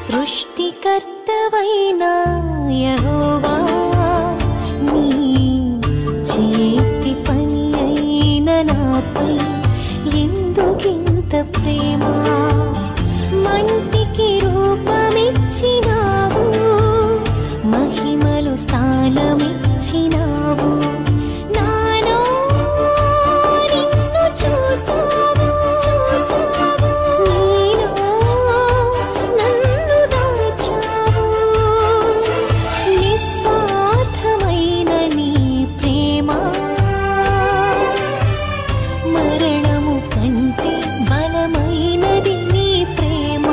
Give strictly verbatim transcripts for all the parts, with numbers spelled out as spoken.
సృష్టికర్తవైనా యెహోవా, నీ చేతి పని అయిన నాపై ఎందుకింత ప్రేమ? మంటికి రూపమిచ్చినావు, మహిమలు స్థానమిచ్చినావు. నాలో నిన్ను చూసావు, చూసావు. నీలో నన్ను దాచావు. నిస్వార్థమైన నీ ప్రేమ మరణము కంటే బలమైనది నీ ప్రేమ.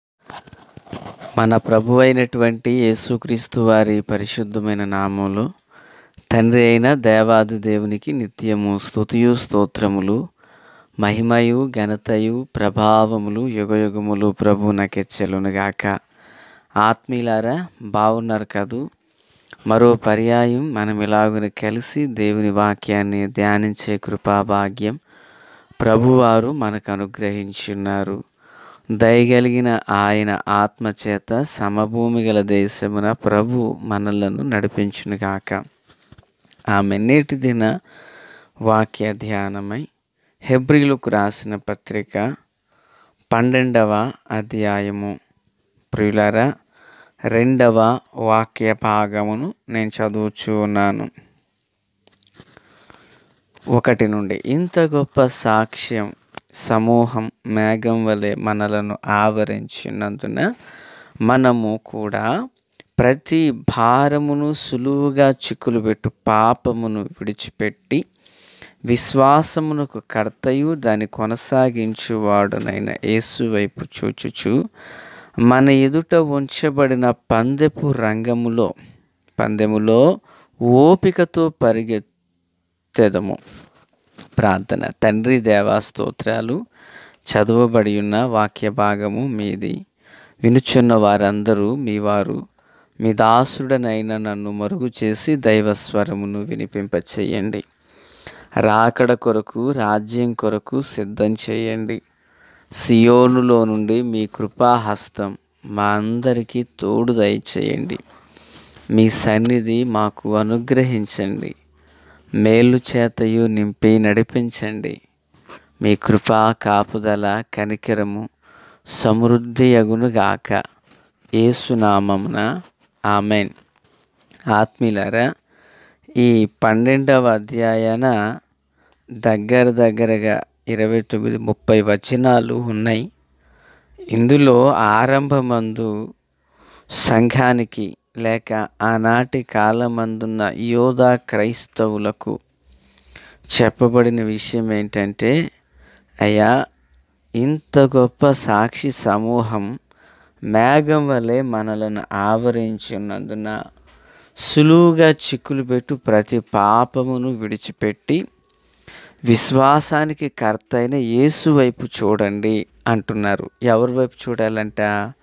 మన ప్రభు అయినటువంటి యేసుక్రీస్తు వారి పరిశుద్ధమైన నామంలో తండ్రి అయిన దేవాది దేవునికి నిత్యము స్తుతియు స్తోత్రములు, మహిమయు ఘనతయు ప్రభావములు యుగయుగములు ప్రభువునకెచ్చెలునుగాక. ఆత్మీయులారా, బాగున్నారు కదూ? మరో పర్యాయం మనం ఇలాగున కలిసి దేవుని వాక్యాన్ని ధ్యానించే కృపాభాగ్యం ప్రభువారు మనకు అనుగ్రహించున్నారు. దయగలిగిన ఆయన ఆత్మచేత సమభూమి గల దేశమున ప్రభు మనలను నడిపించునుగాక. ఆమె నేటి దిన వాక్య ధ్యానమై హెబ్రీలకు రాసిన పత్రిక పన్నెండవ అధ్యాయము ప్రియులారా రెండవ వాక్య భాగమును నేను చదువుచూ ఉన్నాను. ఒకటి నుండి. ఇంత గొప్ప సాక్ష్యం సమూహం మేఘం వలె మనలను ఆవరించినందున మనము కూడా ప్రతి భారమును సులువుగా చిక్కులు పెట్టు పాపమును విడిచిపెట్టి విశ్వాసమునకు కర్తయు దాన్ని కొనసాగించువాడునైన యేసు వైపు చూచుచు మన ఎదుట ఉంచబడిన పందెపు రంగములో పందెములో ఓపికతో పరిగెత్తెదము. ప్రార్థన. తండ్రి దేవా స్తోత్రాలు. చదవబడి ఉన్న వాక్య భాగము మీది. వినుచున్న వారందరూ మీ వారు. మీ దాసుడనైన నన్ను మరుగు చేసి దైవస్వరమును వినిపింపచేయండి. రాకడ కొరకు రాజ్యం కొరకు సిద్ధం చేయండి. సియోనులో నుండి మీ కృపాహస్తం మా అందరికీ తోడు దయచేయండి. మీ సన్నిధి మాకు అనుగ్రహించండి. మేలు చేతయు నింపి నడిపించండి. మీ కృపా కాపుదల కనికరము సమృద్ధి అగునుగాక. యేసునామమున ఆమెన్. ఆత్మీయులారా, ఈ పన్నెండవ అధ్యాయాన దగ్గర దగ్గరగా ఇరవై తొమ్మిది ముప్పై వచనాలు ఉన్నాయి. ఇందులో ఆరంభమందు సంఘానికి లేక ఆనాటి కాలమందున్న యోధా క్రైస్తవులకు చెప్పబడిన విషయం ఏంటంటే, అయ్యా, ఇంత గొప్ప సాక్షి సమూహం మేఘం వలె మనలను ఆవరించున్నందున సులువుగా చిక్కులు పెట్టు ప్రతి పాపమును విడిచిపెట్టి విశ్వాసానికి కర్త అయిన యేసు వైపు చూడండి అంటున్నారు. ఎవరి వైపు చూడాలంట?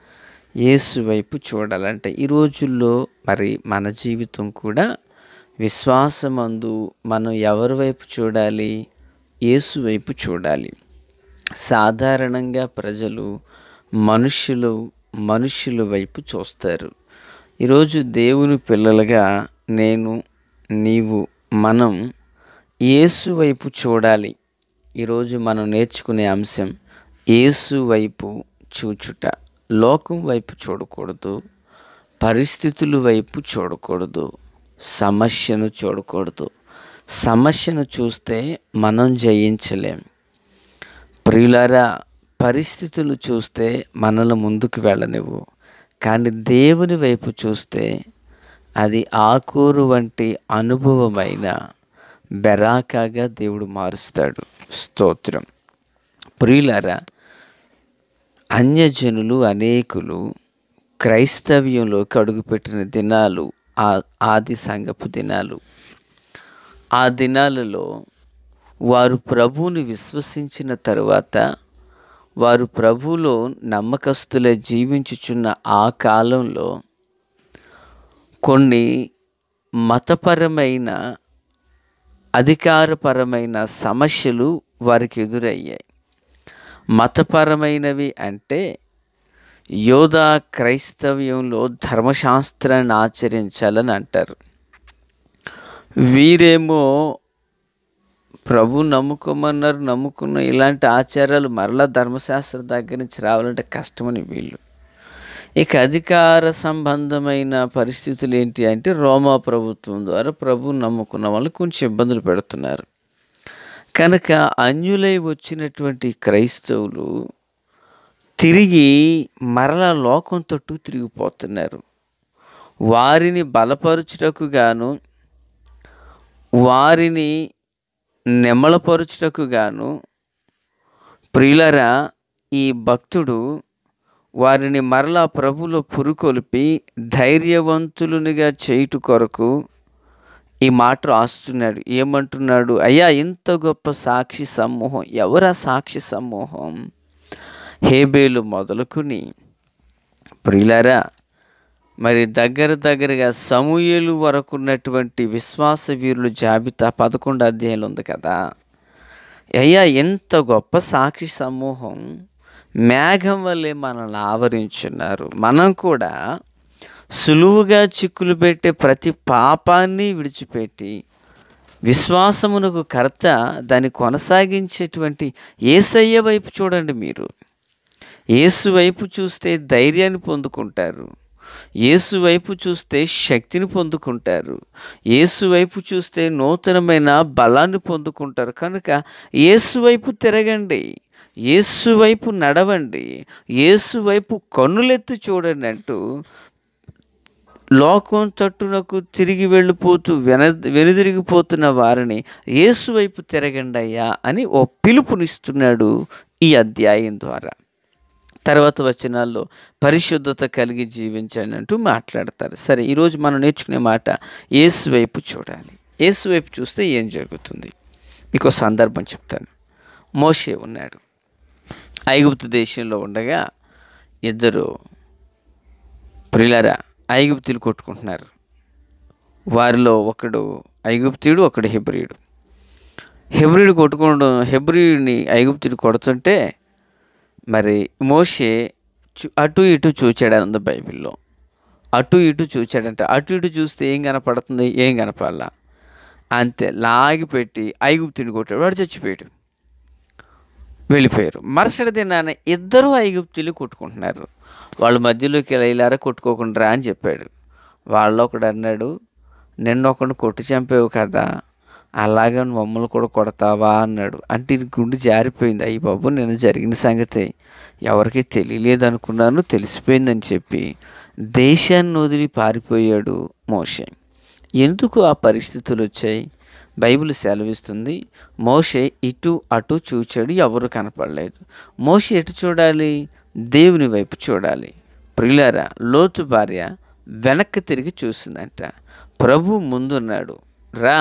యేసు వైపు చూడాలంట. ఈ రోజుల్లో మరి మన జీవితం కూడా విశ్వాసమందు మనం ఎవరి వైపు చూడాలి? యేసు వైపు చూడాలి. సాధారణంగా ప్రజలు మనుషులు మనుషుల వైపు చూస్తారు. ఈరోజు దేవుని పిల్లలుగా నేను, నీవు, మనం యేసు వైపు చూడాలి. ఈరోజు మనం నేర్చుకునే అంశం యేసు వైపు చూచుట. లోకం వైపు చూడకూడదు, పరిస్థితుల వైపు చూడకూడదు, సమస్యను చూడకూడదు. సమస్యను చూస్తే మనం జయించలేం. ప్రియులారా, పరిస్థితులు చూస్తే మనల్ని ముందుకు వెళ్ళనివ్వు. కానీ దేవుని వైపు చూస్తే అది ఆకూరు వంటి అనుభవమైన బెరాకాగా దేవుడు మారుస్తాడు. స్తోత్రం. ప్రియులారా, అన్యజనులు అనేకులు క్రైస్తవ్యంలోకి అడుగుపెట్టిన దినాలు ఆ ఆది సంఘపు దినాలు. ఆ దినాలలో వారు ప్రభువుని విశ్వసించిన తరువాత వారు ప్రభువులో నమ్మకస్తులై జీవించుచున్న ఆ కాలంలో కొన్ని మతపరమైన అధికారపరమైన సమస్యలు వారికి ఎదురయ్యాయి. మతపరమైనవి అంటే యోధా క్రైస్తవ్యంలో ధర్మశాస్త్రాన్ని ఆచరించాలని అంటారు. వీరేమో ప్రభు నమ్ముకోమన్నారు, నమ్ముకున్న ఇలాంటి ఆచారాలు మరలా ధర్మశాస్త్రం దగ్గర నుంచి రావాలంటే కష్టమని వీళ్ళు. ఇక అధికార సంబంధమైన పరిస్థితులు ఏంటి అంటే రోమా ప్రభుత్వం ద్వారా ప్రభు నమ్ముకున్న వాళ్ళు కొంచెం ఇబ్బందులు పెడుతున్నారు. కనుక అన్యులై వచ్చినటువంటి క్రైస్తవులు తిరిగి మరలా లోకం తట్టు తిరిగిపోతున్నారు. వారిని బలపరుచుటకు గాను, వారిని నెమ్మలపరుచుటకు గాను ప్రియులరా ఈ భక్తుడు వారిని మరలా ప్రభులో పురుకొల్పి ధైర్యవంతులునిగా చేయుట కొరకు ఈ మాట రాస్తున్నాడు. ఏమంటున్నాడు? అయ్యా, ఇంత గొప్ప సాక్షి సమూహం. ఎవరా సాక్షి సమూహం? హేబేలు మొదలుకుని ప్రియులారా మరి దగ్గర దగ్గరగా సమూయేలు వరకు ఉన్నటువంటి విశ్వాస వీరుల జాబితా పదకొండు అధ్యాయంలో ఉంది కదా. అయ్యా, ఎంత గొప్ప సాక్షి సమూహం మేఘం వల్లే మనల్ని ఆవరించున్నారు. మనం కూడా సులువుగా చిక్కులు పెట్టే ప్రతి పాపాన్ని విడిచిపెట్టి విశ్వాసమునకు కర్త, దాన్ని కొనసాగించేటువంటి యేసయ్య వైపు చూడండి. మీరు యేసు వైపు చూస్తే ధైర్యాన్ని పొందుకుంటారు. యేసు వైపు చూస్తే శక్తిని పొందుకుంటారు. యేసు వైపు చూస్తే నూతనమైన బలాన్ని పొందుకుంటారు. కనుక యేసు వైపు తిరగండి, యేసు వైపు నడవండి, యేసు వైపు కన్నులెత్తి చూడండి అంటూ లోకం తట్టునకు తిరిగి వెళ్ళిపోతూ వెన వెనుదిరిగిపోతున్న వారిని యేసు వైపు తిరగండి అయ్యా అని ఓ పిలుపునిస్తున్నాడు ఈ అధ్యాయం ద్వారా. తర్వాత వచనాల్లో పరిశుద్ధత కలిగి జీవించండి అంటూ మాట్లాడతారు. సరే, ఈరోజు మనం నేర్చుకునే మాట యేసు వైపు చూడాలి. యేసు వైపు చూస్తే ఏం జరుగుతుంది? మీకు సందర్భం చెప్తాను. మోషే ఉన్నాడు. ఐగుప్తు దేశంలో ఉండగా ఇద్దరు ప్రియులారా ఐగుప్తులు కొట్టుకుంటున్నారు. వారిలో ఒకడు ఐగుప్తీయుడు, ఒకడు హెబ్రీయుడు. హెబ్రీయుడు కొట్టుకోవడం హెబ్రీయుడిని ఐగుప్తుడు కొడుతుంటే మరి మోషే అటు ఇటు చూచాడని ఉంది బైబిల్లో. అటు ఇటు చూచాడంటే అటు ఇటు చూస్తే ఏం కనపడుతుంది? ఏం కనపడాల. అంతే లాగి పెట్టి ఐగుప్తుని కొట్టాడు. వాడు చచ్చిపోయాడు. వెళ్ళిపోయారు. మరుసటి దినాన ఇద్దరు ఐగుప్తులు కొట్టుకుంటున్నారు. వాళ్ళ మధ్యలోకి వెళ్ళారా కొట్టుకోకుండా అని చెప్పాడు. వాళ్ళు ఒకడు అన్నాడు, నిన్న ఒకడు కొట్టి చంపేవు కదా, అలాగే మమ్మల్ని కూడా కొడతావా అన్నాడు. అంటే ఇది గుండె జారిపోయింది. అయ్యి బాబు, నేను జరిగిన సంగతి ఎవరికి తెలియలేదు అనుకున్నాను, తెలిసిపోయిందని చెప్పి దేశాన్ని వదిలి పారిపోయాడు మోషే. ఎందుకు ఆ పరిస్థితులు వచ్చాయి? బైబిల్ సెలవిస్తుంది, మోషే ఇటు అటు చూచాడు, ఎవరు కనపడలేదు. మోషే ఎటు చూడాలి? దేవుని వైపు చూడాలి. ప్రియులారా, లోతు భార్య వెనక్కి తిరిగి చూసిందంట. ప్రభు ముందున్నాడు, రా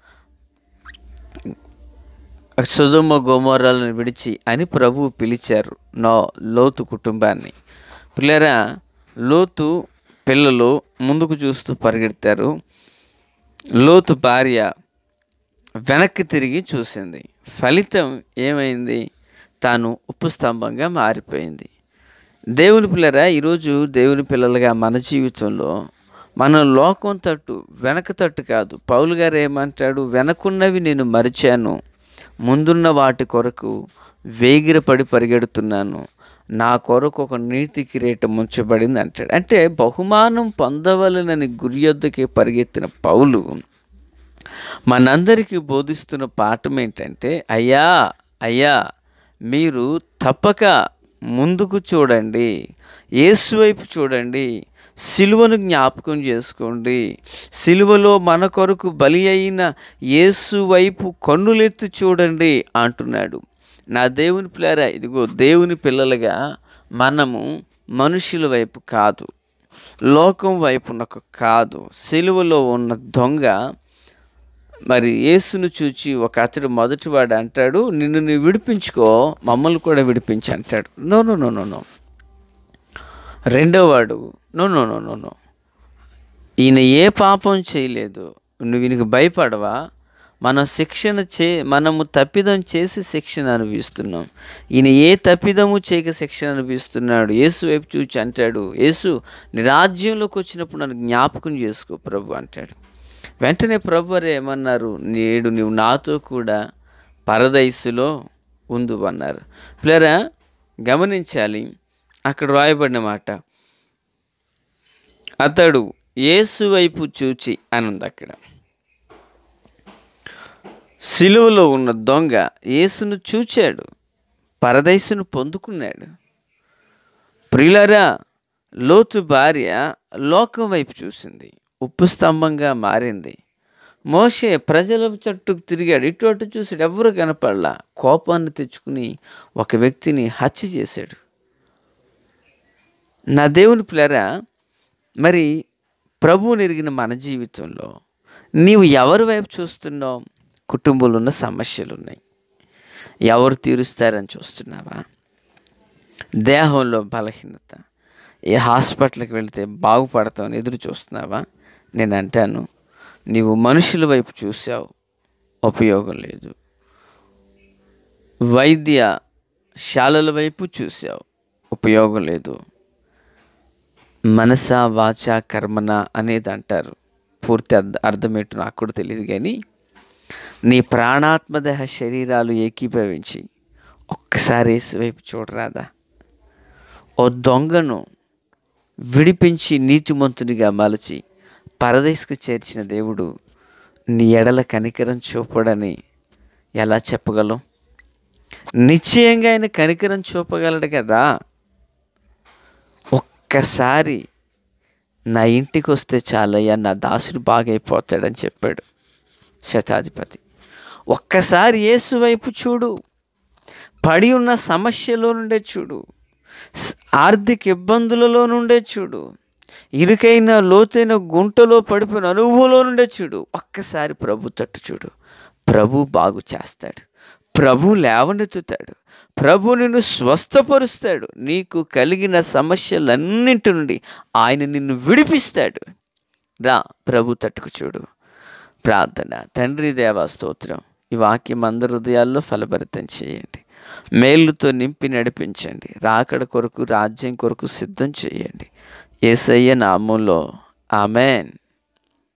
సొదొమ గొమొర్రాలను విడిచి అని ప్రభువు పిలిచారు నో లోతు కుటుంబాన్ని. పిల్లరా, లోతు పిల్లలు ముందుకు చూస్తూ పరిగెడతారు. లోతు భార్య వెనక్కి తిరిగి చూసింది. ఫలితం ఏమైంది? తాను ఉప్పు స్తంభంగా మారిపోయింది. దేవుని పిల్లరా, ఈరోజు దేవుని పిల్లలుగా మన జీవితంలో మనం లోకం తట్టు వెనక తట్టు కాదు. పౌలు గారు ఏమంటాడు? వెనకున్నవి నేను మరిచాను, ముందున్న వాటి కొరకు వేగిరపడి పరిగెడుతున్నాను, నా కొరకు ఒక నీతి కిరీటం ఉంచబడింది అంటాడు. అంటే బహుమానం పొందవలనని గురి యొద్దకే పరిగెత్తిన పౌలు మనందరికీ బోధిస్తున్న పాఠం ఏంటంటే, అయ్యా అయ్యా మీరు తప్పక ముందుకు చూడండి, యేసు వైపు చూడండి, సిలువను జ్ఞాపకం చేసుకోండి, సిలువలో మన కొరకు బలి అయిన యేసు వైపు కన్నులెత్తి చూడండి అంటున్నాడు. నా దేవుని పిల్లరా, ఇదిగో దేవుని పిల్లలుగా మనము మనుషుల వైపు కాదు, లోకం వైపునకు కాదు. సిలువలో ఉన్న దొంగ మరి యేసును చూచి ఒక అతడు మొదటివాడు అంటాడు, నిన్ను నువ్వు విడిపించుకో, మమ్మల్ని కూడా విడిపించి అంటాడు. No no no no no రెండోవాడు no no no no no ఈయన ఏ పాపం చేయలేదు, నువ్వు ఈయనకు భయపడవా? మనం శిక్షణ చే మనము తప్పిదం చేసి శిక్షణ అనుభవిస్తున్నాం. ఈయన ఏ తప్పిదము చేయక శిక్షణ అనుభవిస్తున్నాడు. యేసు వైపు చూచి అంటాడు, యేసు నీ రాజ్యంలోకి వచ్చినప్పుడు నన్ను జ్ఞాపకం చేసుకో ప్రభు అంటాడు. వెంటనే ప్రభు వారు ఏమన్నారు, నేడు నువ్వు నాతో కూడా పరదైసులో ఉందు అన్నారు. పిల్లరా గమనించాలి, అక్కడ రాయబడిన మాట, అతడు యేసు వైపు చూచి అని ఉంది. అక్కడ సిలువలో ఉన్న దొంగ యేసును చూచాడు, పరదైసును పొందుకున్నాడు. ప్రియులారా, లోతు భార్య లోకం వైపు చూసింది, ఉప్పు స్తంభంగా మారింది. మోషే ప్రజల చుట్టూ తిరిగాడు, ఇటు అటు చూసాడు, ఎవరు కనపడలా. కోపాన్ని తెచ్చుకుని ఒక వ్యక్తిని హత్య చేశాడు. నా దేవుని పిల్లరా, మరి ప్రభువుని ఎరిగిన మన జీవితంలో నీవు ఎవరి వైపు చూస్తున్నావు? కుటుంబంలో ఉన్న సమస్యలు ఉన్నాయి, ఎవరు తీరుస్తారని చూస్తున్నావా? దేహంలో బలహీనత, ఏ హాస్పిటల్కి వెళితే బాగుపడతామని ఎదురు చూస్తున్నావా? నేను అంటాను, నీవు మనుషుల వైపు చూసావు, ఉపయోగం లేదు. వైద్యశాలల వైపు చూసావు, ఉపయోగం లేదు. మనస వాచ కర్మన అనేది అంటారు, పూర్తి అర్థ అర్థం ఏంటో నాకు కూడా తెలియదు. కానీ నీ ప్రాణాత్మదేహ శరీరాలు ఏకీభవించి ఒక్కసారి యేసు వైపు చూడరాదా? ఓ దొంగను విడిపించి నీతిమంతునిగా మలచి పరదేశకు చేర్చిన దేవుడు నీ ఎడల కనికరం చూపడని ఎలా చెప్పగలం? నిశ్చయంగా ఆయన కనికరం చూపగలడు కదా. ఒక్కసారి నా ఇంటికి వస్తే చాలయ్యా, నా దాసుడు బాగైపోతాడని చెప్పాడు శతాధిపతి. ఒక్కసారి యేసు వైపు చూడు, పడి ఉన్న సమస్యలో నుండే చూడు, ఆర్థిక ఇబ్బందులలో నుండే చూడు, ఇరుకైన లోతైన గుంటలో పడిపోయిన అనుభవంలో నుండే చూడు. ఒక్కసారి ప్రభు తట్టు చూడు, ప్రభు బాగు చేస్తాడు, ప్రభు లేవనెత్తుతాడు, ప్రభు నిన్ను స్వస్థపరుస్తాడు. నీకు కలిగిన సమస్యలన్నింటి నుండి ఆయన నిన్ను విడిపిస్తాడు. రా ప్రభు తట్టుకు చూడు. ప్రార్థన. తండ్రి దేవా స్తోత్రం, ఈ వాక్యం అందరి హృదయాల్లో ఫలభరితం చేయండి, మేలుతో నింపి నడిపించండి, రాకడ కొరకు రాజ్యం కొరకు సిద్ధం చేయండి. యేసయ్య నామములో ఆమెన్.